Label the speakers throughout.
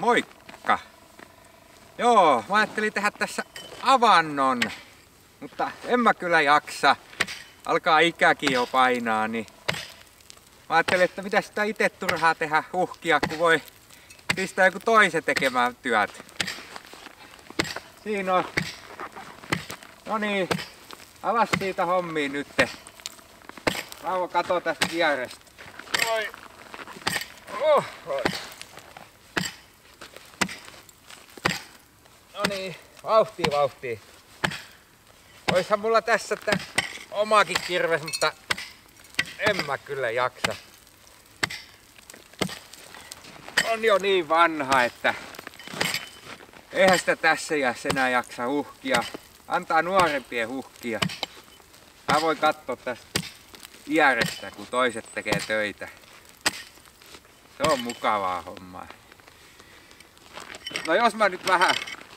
Speaker 1: Moikka! Joo, mä ajattelin tehdä tässä avannon, mutta en mä kyllä jaksa. Alkaa ikäkin jo painaa, niin mä ajattelin, että mitä sitä itse turhaa tehdä uhkia, kun voi pistää joku toisen tekemään työt. Siinä on. No niin, avas siitä hommiin nyt. Rauha, kato tästä vierestä. Oi. Oi. No niin, vauhtia. Oishan mulla tässä omakin kirves, mutta en mä kyllä jaksa. On jo niin vanha, että eihän sitä tässä iässä enää jaksa uhkia. Antaa nuorempien uhkia. Mä voin katsoa tästä vierestä, kun toiset tekee töitä. Se on mukavaa hommaa. No jos mä nyt vähän...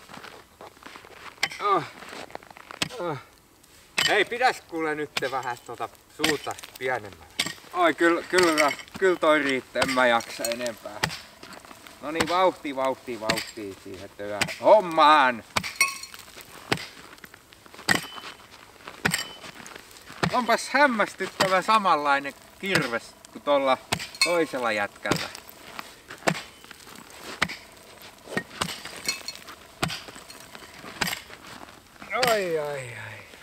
Speaker 1: Hei, pidäs kuule nyt vähän suuta pienemmällä. Oi, kyllä toi riittää, en mä jaksa enempää. No niin, vauhtia siihen työhön. Hommaan! Onpas hämmästyttävä samanlainen kirves kuin tuolla toisella jätkällä. Ai.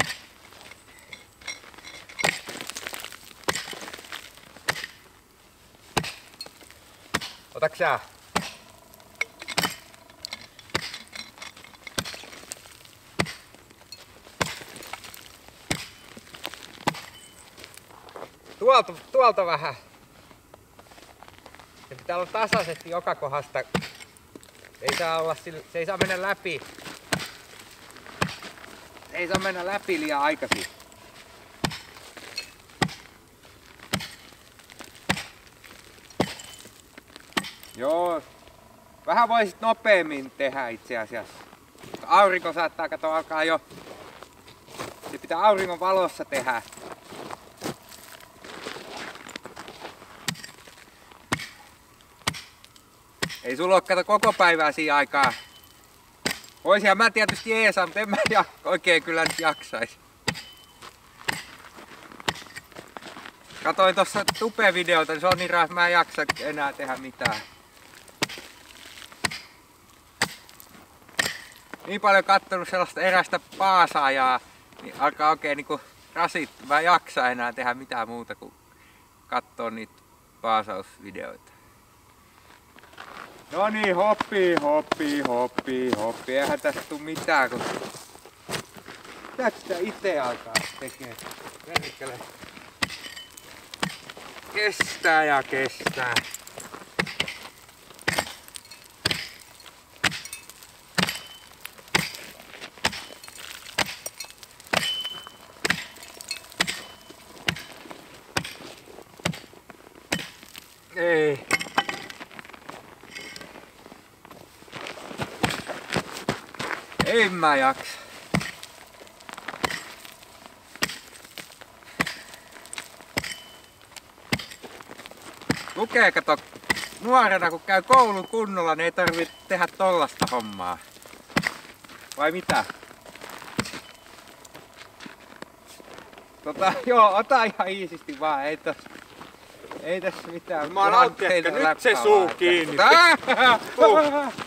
Speaker 1: Otaks sä? Tuolta vähän. Se pitää olla tasaisesti joka kohdasta. Se ei saa mennä läpi. Ei saa mennä läpi liian aikaisin. Joo. Vähän voisit nopeammin tehdä itse asiassa. Aurinko saattaa alkaa jo. Se pitää auringon valossa tehdä. Ei sulla oo koko päivää siinä aikaa. Voisinhan mä tietysti jeesaa, mutta en mä oikein kyllä nyt jaksais. Katoin tossa tupe-videota, niin se on niin raas, mä en jaksa enää tehdä mitään. Niin paljon kattonut sellaista erästä paasaajaa, niin alkaa oikein niinku rasittaa. Mä en jaksa enää tehdä mitään muuta kuin katsoa niitä paasausvideoita. No niin, hoppi. Eihän tästä tuu mitään, kun pitääkö sitä itse alkaa tekee. Perkele. Kestää. Ei. En mä jaksa. Lukee, kato, nuorena kun käy koulun kunnolla, niin ei tarvitse tehdä tollasta hommaa. Vai mitä? Joo, ota ihan iisisti vaan, ei tässä mitään.
Speaker 2: Mä oon nyt se suu kiinni.